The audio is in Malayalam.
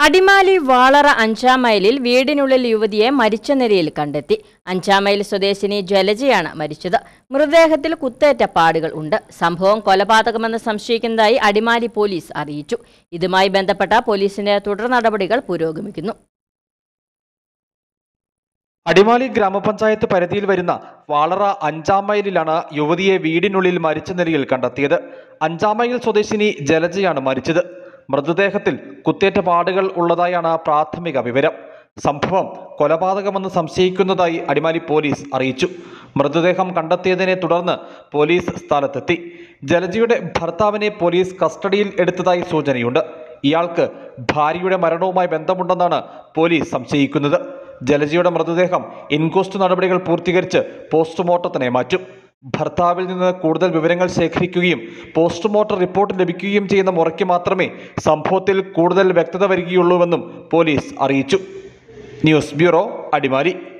അടിമാലി വാളറ 5-ാം മൈലിൽ വീടിനുള്ളിൽ യുവതിയെ മരിച്ച നിലയിൽ കണ്ടെത്തി. 5-ാം മൈൽ സ്വദേശിനി ജലജയാണ് മരിച്ചത്. മൃതദേഹത്തിൽ കുത്തേറ്റ പാടുകൾ ഉണ്ട്. സംഭവം കൊലപാതകമെന്ന് സംശയിക്കുന്നതായി അടിമാലി പോലീസ് അറിയിച്ചു. ഇതുമായി ബന്ധപ്പെട്ട പോലീസിന്റെ തുടർ നടപടികൾ പുരോഗമിക്കുന്നു. അടിമാലി ഗ്രാമപഞ്ചായത്ത് പരിധിയിൽ വരുന്ന വാളറ 5-ാം മൈലിലാണ് യുവതിയെ വീടിനുള്ളിൽ മരിച്ച നിലയിൽ കണ്ടെത്തിയത്. 5-ാം മൈൽ സ്വദേശിനി ജലജയാണ് മരിച്ചത്. മൃതദേഹത്തിൽ കുത്തേറ്റ പാടുകൾ ഉള്ളതായാണ് പ്രാഥമിക വിവരം. സംഭവം കൊലപാതകമെന്ന് സംശയിക്കുന്നതായി അടിമാലി പോലീസ് അറിയിച്ചു. മൃതദേഹം കണ്ടെത്തിയതിനെ തുടർന്ന് പോലീസ് സ്ഥലത്തെത്തി. ജലജയുടെ ഭർത്താവിനെ പോലീസ് കസ്റ്റഡിയിൽ എടുത്തതായി സൂചനയുണ്ട്. ഇയാൾക്ക് ഭാര്യയുടെ മരണവുമായി ബന്ധമുണ്ടെന്നാണ് പോലീസ് സംശയിക്കുന്നത്. ജലജയുടെ മൃതദേഹം ഇൻക്വസ്റ്റ് നടപടികൾ പൂർത്തീകരിച്ച് പോസ്റ്റ്മോർട്ടത്തിന് മാറ്റും. ഭർത്താവിൽ നിന്ന് കൂടുതൽ വിവരങ്ങൾ ശേഖരിക്കുകയും പോസ്റ്റ്മോർട്ടം റിപ്പോർട്ട് ലഭിക്കുകയും ചെയ്യുന്ന മുറയ്ക്ക് മാത്രമേ സംഭവത്തിൽ കൂടുതൽ വ്യക്തത വരികയുള്ളൂവെന്നും പോലീസ് അറിയിച്ചു. News bureau, Adimali.